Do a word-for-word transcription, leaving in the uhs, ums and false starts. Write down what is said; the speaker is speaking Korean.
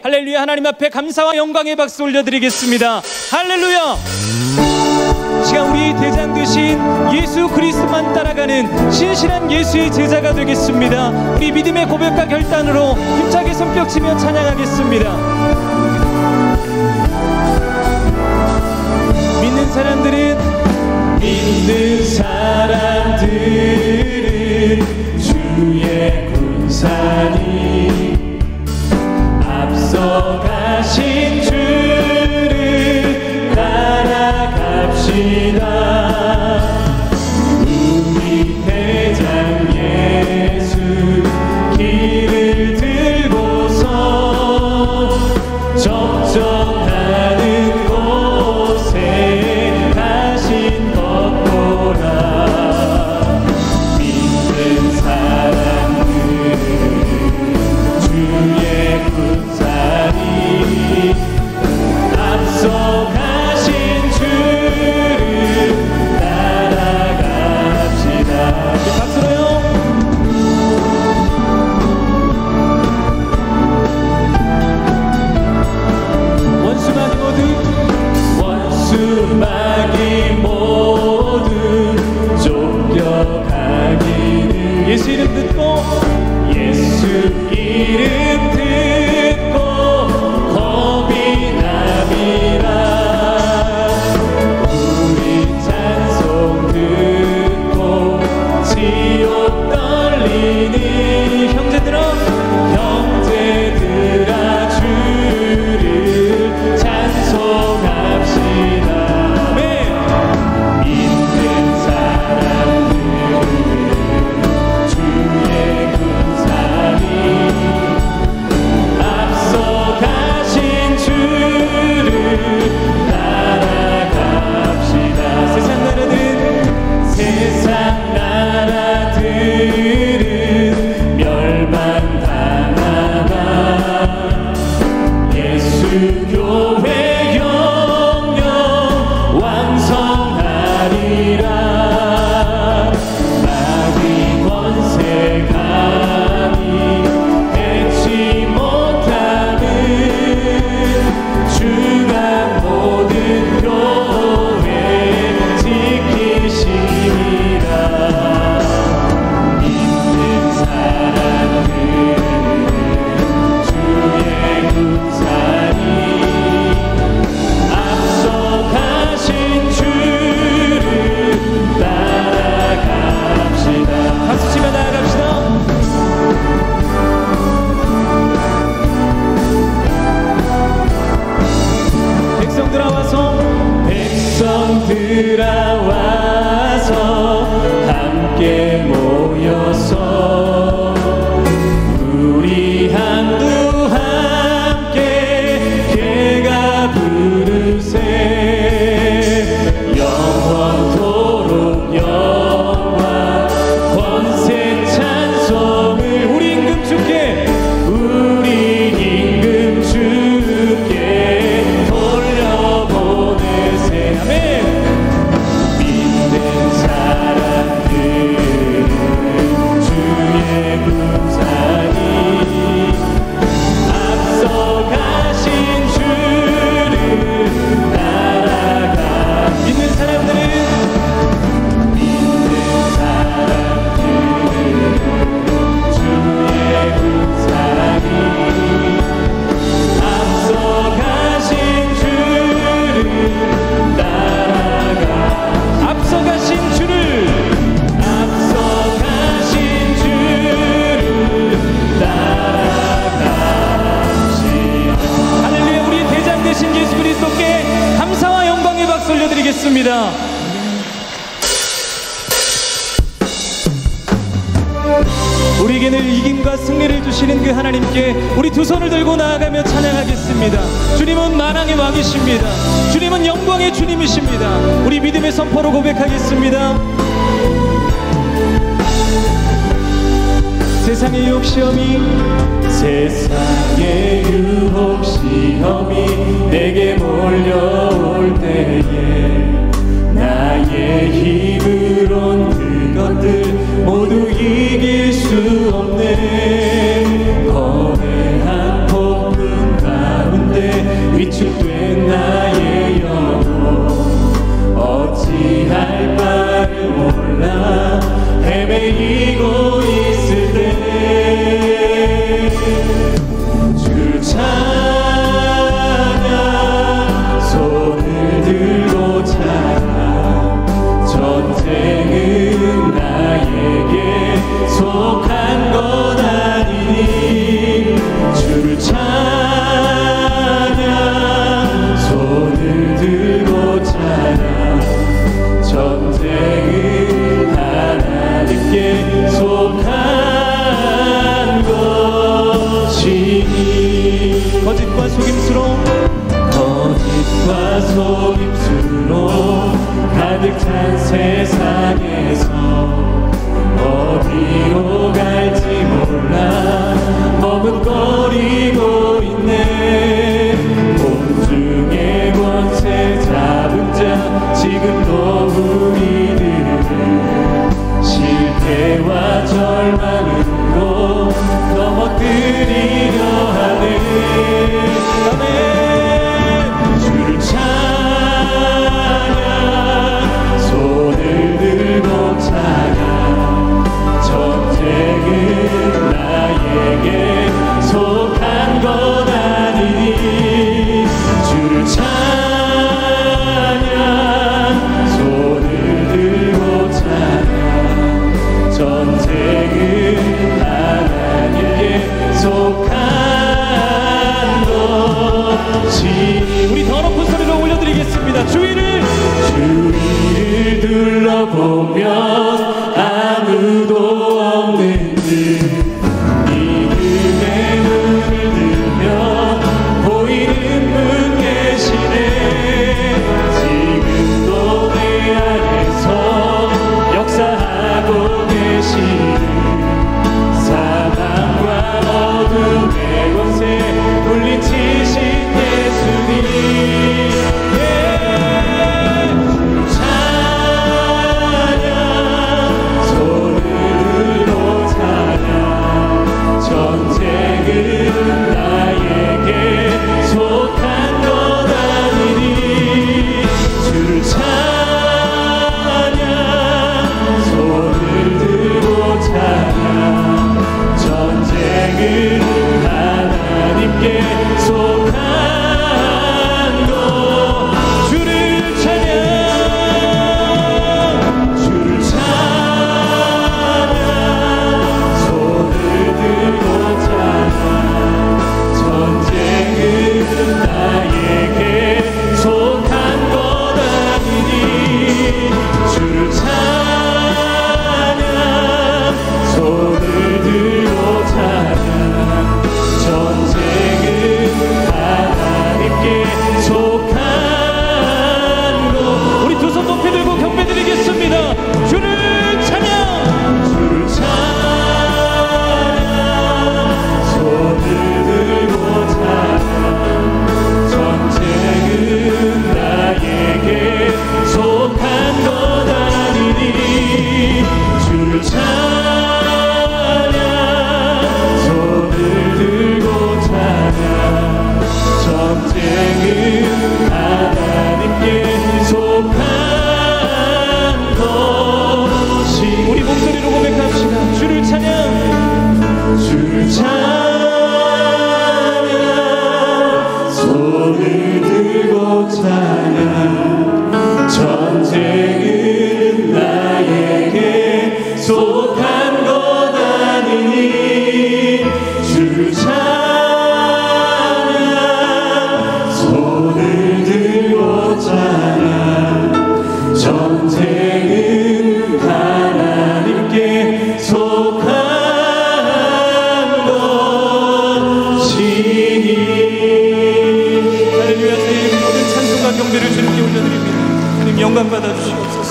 할렐루야. 하나님 앞에 감사와 영광의 박수 올려드리겠습니다. 할렐루야. 시간 우리 대장 되신 예수 그리스도만 따라가는 신실한 예수의 제자가 되겠습니다. 우리 믿음의 고백과 결단으로 힘차게 손뼉치며 찬양하겠습니다. 믿는 사람들은 믿는 사람들은 주의 군사니 앞서가신 주를 따라갑시다. 우리 대장 예수 길을 들고서 적정하는 곳에 가신 것보라. 믿는 사람들 주의 군사니 앞서 가신 주를 따라갑시다. 박수로요. 원수마귀 모두 원수마귀 모두 쫓겨가기를 예수 이름 듣고 예수 이름 듣고 겁이 남이라. 우리 찬송 듣고 지옥 떨리니 형제들아 형제들아 주를 찬송합시다. 네. 믿는 사람들은 주의 군사니 앞서 가신 주를 따라갑시다. 세상 나라들은 세상 나라들은 멸망당하나 예수 교회 영영 왕성하리라. 마귀 권세 감히 해치 못하는 주가 모든 교회 지키시리라. 믿는 사람들은 주의 군사니 앞서 가신 주를 따라갑시다. 박수 치며 나아갑시다. 백성들아 와서 백성들아 와서 함께 모여서 우리 한두 함께 개가 부르세. 영원토록 영광 권세 찬송을 우리 임금 주께 우리 임금 주께 돌려보내세. 아멘. 믿는 사람들 주의 군사니 앞서 가신 주를 따라가. 믿는 사람들은 믿는 사람들은 주의 군사니 앞서 가신 주를 따라가. 앞서 가신 주를 앞서 가신 주를 따라갑시다. 할렐루야. 우리 대장 되신 예수 그리스도께 감사와 영광의 박수 올려드리겠습니다. 우리에게 늘 이김과 승리를 주시는 그 하나님께 우리 두 손을 들고 나아가며 찬양하겠습니다. 주님은 만왕의 왕이십니다. 주님은 영광의 주님이십니다. 우리 믿음의 선포로 고백하겠습니다. 세상의 유혹 시험이 세상의 유혹 시험이 내게 몰려올 때에 나의 힘으론 그것들 모두 이길 수 없네. 거대한 폭풍과 속한 것 아니니 주를 찬양 손을 들고 찬양 전쟁은 하나님께 속한 것이니 거짓과 속임수로 거짓과 속임수로 가득 찬 세상에서 어디로 갈지 몰라 머뭇거리고 있네. 공중의 권세 잡은 자 지금도 우리들을 실패와 절망으로 넘어뜨리려 하네. 아멘. 주를 찬양 손을 들고 찬양 전쟁은 나에게 속한 것 아니니 주를 찬양 손을 들고 찬양 전쟁은 하나님께 속한 것이. 우리 더 높은 소리로 올려드리겠습니다. 주위를 주위를 둘러보면 아무도 없는 듯 믿음의 눈을 들면 보이는 분 계시네. 지금도 내 안에서 역사하고 계시는 사망과 어둠의 권세 물리치신 예수님. 영광 받아주시옵소서.